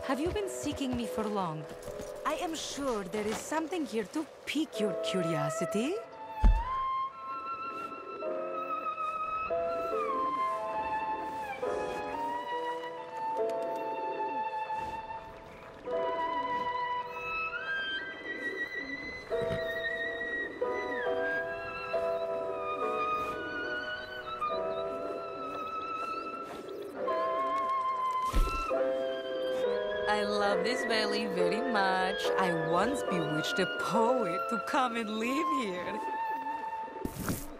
Have you been seeking me for long? I am sure there is something here to pique your curiosity. I love this valley very much. I once bewitched a poet to come and live here.